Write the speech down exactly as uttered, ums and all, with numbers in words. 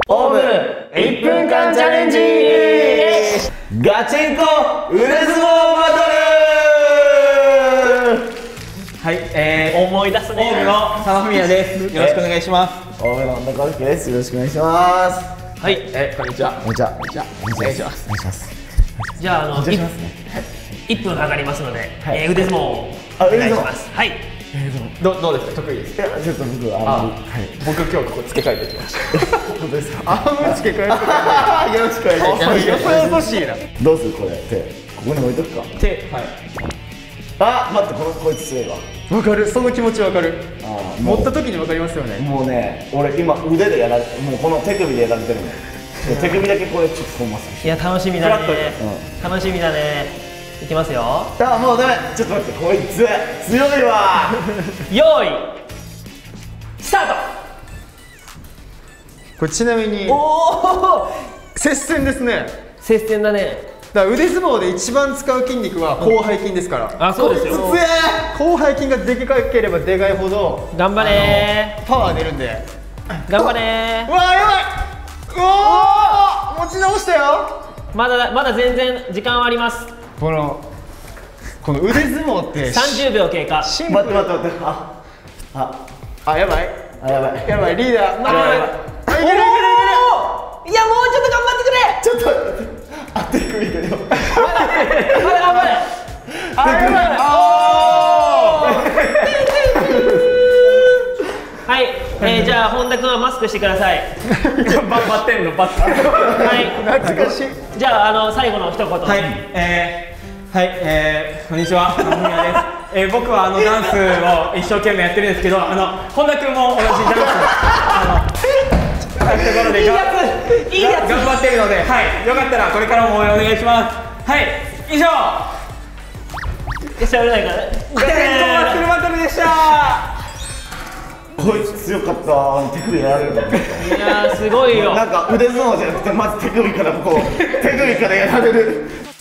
オーブいっぷんかんチャレンジガチンコ腕相撲バトル。 はい、えー、 思い出すね。 オーブの佐野文也です。よろしくお願いします。 オーブの中尾です。よろしくお願いします。 はい、えー、こんにちは。 こんにちは。 こんにちは。お願いします。 お願いします。 じゃあ、あの、 お願いしますね。 いっぷんかかりますので、 はいえー腕相撲をおあ願いします。はい。 どどうですか、得意です。 いや、ちょっと僕はあんまり。はい。 僕今日ここ付け替えてきました。 本当ですか。 あんま付け替えて。よろしくお願いします。よそよそしいな。 どうするこれ手。ここに置いとくか。 手、はい。 あ、待って、このこいつ強いわ。 わかる、その気持ちわかる。 あー持った時にわかりますよね。 もうね、俺今腕でやられ、もうこの手首でやられてるの。手首だけこれちょっとこうまさいや、楽しみだね。 う楽しみだね。いきますよ。 あ、もうダメ。ちょっと待って、こいつ強いわ。 用意。スタート。 これちなみにおお。 接戦ですね。 接戦だね。 だから腕相撲で一番使う筋肉は広背筋ですから。 あ、そうですよ。 こいつ広背筋がでかければでかいほど頑張れパワー出るんで。 ー。頑張れうわー、やばい。うおー、持ち直したよ。 ー。まだまだ全然時間はあります。 このこの腕相撲ってさんじゅうびょう経過。 シンプル。 待って待って待って。あ、あ、 あ、やばいあ、やばい。 やばい、リーダー。まだやばいやばい。あ、いけるいけるいける。 いや、もうちょっと頑張ってくれ。 ちょっと待って。あ、手首がよ。 まだ頑張れ。 あ、やばい。あはい、えー、じゃあ本田君はマスクしてください。 ー。ババッテンのバッテン。 はい。 懐かしい。 じゃあ、あの最後の一言。 はい、えー、はい、えー、こんにちは、野宮です。えー、僕はあのダンスを一生懸命やってるんですけど、あの本田君も同じダンスあのところでいいやつ、いいやつ。 頑張ってるので、はい、よかったらこれからも応援お願いします。はい、以上。 しゃべれないから。 ガチンコマッスルバトルでした。 こいつ強かった。手首やられるの。 いやー、すごいよ。 なんか腕相撲じゃなくて、まず手首からこう、手首からやられる。